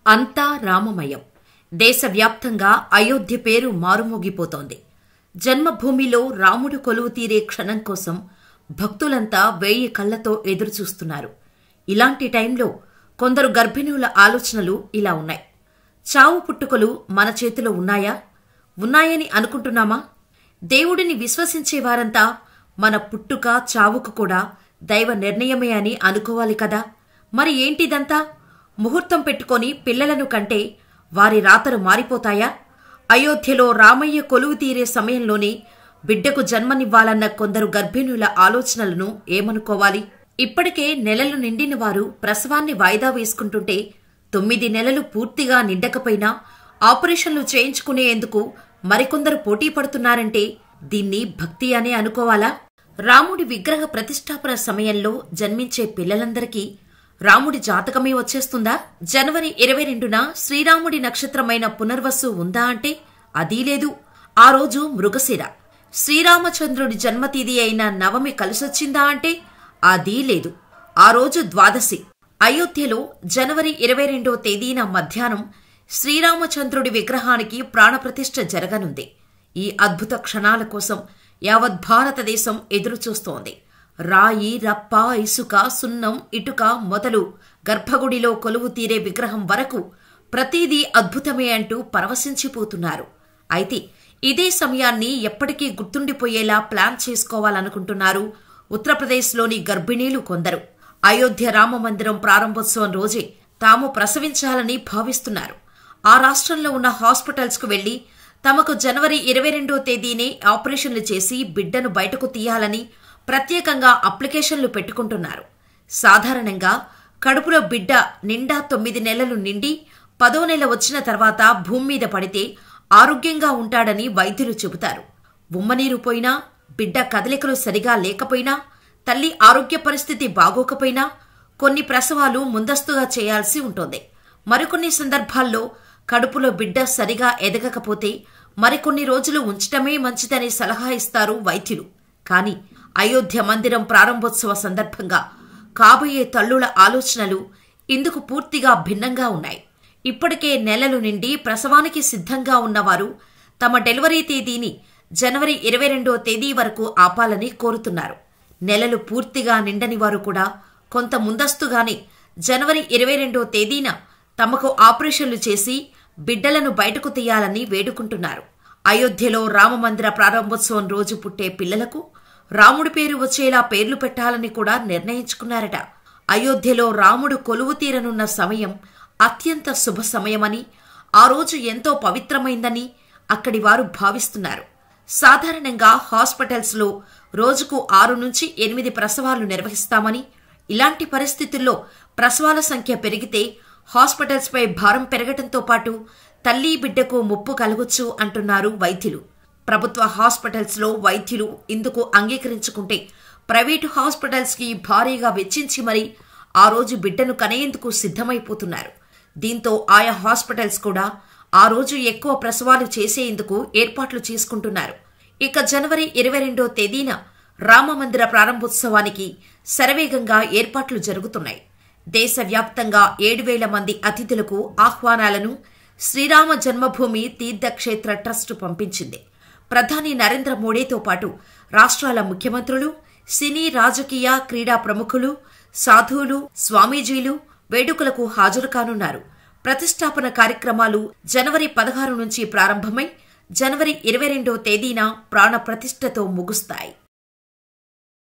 అంతా రామమయం. దేశవ్యాప్తంగా అయోధ్య పేరు మారుమోగిపోతోంది. జన్మభూమిలో రాముడు కొలువు తీరే క్షణం కోసం భక్తులంతా 1000 కళ్లతో ఎదురుచూస్తున్నారు. ఇలాంటి టైంలో కొందరు గర్భిణుల ఆలోచనలు ఇలా ఉన్నాయి. చావు పుట్టుకలు మన చేతిలో ఉన్నాయా? ఉన్నాయని అనుకుంటున్నామా? దేవుడిని విశ్వసించేవారంతా మన పుట్టుక చావుకు కూడా దైవ నిర్ణయమే అని అనుకోవాలి కదా. మరి ఏంటిదంతా? ముహూర్తం పెట్టుకొని పిల్లలను కంటే వారి రాతలు మారిపోతాయా? అయోధ్యలో రామయ్య కొలువు తీరే సమయంలోనే బిడ్డకు జన్మనివ్వాలన్న కొందరు గర్భిణుల ఆలోచనలను ఏమనుకోవాలి? ఇప్పటికే నెలలు నిండిన వారు ప్రసవాన్ని వాయిదా వేసుకుంటుంటే 9 నెలలు పూర్తిగా నిండకపోయినా ఆపరేషన్లు చేయించుకునేందుకు మరికొందరు పోటీ పడుతున్నారంటే దీన్ని భక్తి అనే అనుకోవాలా? రాముడి విగ్రహ ప్రతిష్టాపన సమయంలో జన్మించే పిల్లలందరికీ రాముడి జాతకమే వచ్చేస్తుందా? జనవరి 22న శ్రీరాముడి నక్షత్రమైన పునర్వసు ఉందా అంటే అదీ లేదు. ఆ రోజు మృగశిర. శ్రీరామచంద్రుడి జన్మతిథి అయిన నవమి కలిసొచ్చిందా అంటే అదీ లేదు. ఆ రోజు ద్వాదశి. అయోధ్యలో జనవరి 22వ తేదీన మధ్యాహ్నం శ్రీరామచంద్రుడి విగ్రహానికి ప్రాణప్రతిష్ఠ జరగనుంది. ఈ అద్భుత క్షణాల కోసం యావత్ భారతదేశం ఎదురుచూస్తోంది. రాయి, రప్ప, ఇసుక, సున్నం, ఇటుక మొదలు గర్భగుడిలో కొలువు తీరే విగ్రహం వరకు ప్రతిదీ అద్భుతమే అంటూ పరవశించిపోతున్నారు. అయితే ఇదే సమయాన్ని ఎప్పటికీ గుర్తుండిపోయేలా ప్లాన్ చేసుకోవాలనుకుంటున్నారు ఉత్తరప్రదేశ్లోని గర్భిణీలు కొందరు. అయోధ్య రామమందిరం ప్రారంభోత్సవం రోజే తాము ప్రసవించాలని భావిస్తున్నారు. ఆ రాష్ట్రంలో ఉన్న హాస్పిటల్స్కు వెళ్లి తమకు జనవరి 22వ తేదీనే ఆపరేషన్లు చేసి బిడ్డను బయటకు తీయాలని ప్రత్యేకంగా అప్లికేషన్లు పెట్టుకుంటున్నారు. సాధారణంగా కడుపులో బిడ్డ నిండా 9 నెలలు నిండి 10వ నెల వచ్చిన తర్వాత భూమి మీద పడితే ఆరోగ్యంగా ఉంటాడని వైద్యులు చెబుతారు. ఉమ్మనీరు పోయినా, బిడ్డ కదలికలు సరిగా లేకపోయినా, తల్లి ఆరోగ్య పరిస్థితి బాగోకపోయినా కొన్ని ప్రసవాలు ముందస్తుగా చేయాల్సి ఉంటుంది. మరికొన్ని సందర్భాల్లో కడుపులో బిడ్డ సరిగా ఎదగకపోతే మరికొన్ని రోజులు ఉంచటమే మంచిదని సలహా ఇస్తారు వైద్యులు. కాని అయోధ్య మందిరం ప్రారంభోత్సవ సందర్భంగా కాబోయే తల్లుల ఆలోచనలు ఇందుకు పూర్తిగా భిన్నంగా ఉన్నాయి. ఇప్పటికే నెలలు నిండి ప్రసవానికి సిద్ధంగా ఉన్నవారు తమ డెలివరీ తేదీని జనవరి 22వ తేదీ వరకు ఆపాలని కోరుతున్నారు. నెలలు పూర్తిగా నిండని వారు కూడా కొంత ముందస్తుగానే జనవరి 22వ తేదీన తమకు ఆపరేషన్లు చేసి బిడ్డలను బయటకు తీయాలని వేడుకుంటున్నారు. అయోధ్యలో రామమందిర ప్రారంభోత్సవం రోజు పుట్టే పిల్లలకు రాముడి పేరు వచ్చేలా పేర్లు పెట్టాలని కూడా నిర్ణయించుకున్నారట. అయోధ్యలో రాముడు కొలువు తీరనున్న సమయం అత్యంత శుభ సమయమని, ఆ రోజు ఎంతో పవిత్రమైందని అక్కడి వారు భావిస్తున్నారు. సాధారణంగా హాస్పిటల్స్లో రోజుకు 6 నుంచి 8 ప్రసవాలు నిర్వహిస్తామని, ఇలాంటి పరిస్థితుల్లో ప్రసవాల సంఖ్య పెరిగితే హాస్పిటల్స్పై భారం పెరగటంతో పాటు తల్లి బిడ్డకు ముప్పు కలగొచ్చు అంటున్నారు వైద్యులు. ప్రభుత్వ హాస్పిటల్స్లో వైద్యులు ఇందుకు అంగీకరించుకుంటే ప్రైవేటు హాస్పిటల్స్కి భారీగా వెచ్చించి మరీ ఆ రోజు బిడ్డను కనేందుకు సిద్ధమైపోతున్నారు. దీంతో ఆయా హాస్పిటల్స్ కూడా ఆ రోజు ఎక్కువ ప్రసవాలు చేసేందుకు ఏర్పాట్లు చేసుకుంటున్నారు. ఇక జనవరి 22వ తేదీన రామమందిర ప్రారంభోత్సవానికి శరవేగంగా ఏర్పాట్లు జరుగుతున్నాయి. దేశవ్యాప్తంగా 7,000 మంది అతిథులకు ఆహ్వానాలను శ్రీరామ జన్మభూమి తీర్థక్షేత్ర ట్రస్టు పంపించింది. ప్రధాని నరేంద్ర మోడీతో పాటు రాష్ట్రాల ముఖ్యమంత్రులు, సినీ, రాజకీయ, క్రీడా ప్రముఖులు, సాధువులు, స్వామీజీలు వేడుకలకు హాజరు కానున్నారు. ప్రతిష్టాపన కార్యక్రమాలు జనవరి 16 నుంచి ప్రారంభమై జనవరి 22వ తేదీన ప్రాణ ప్రతిష్ఠతో ముగుస్తాయి.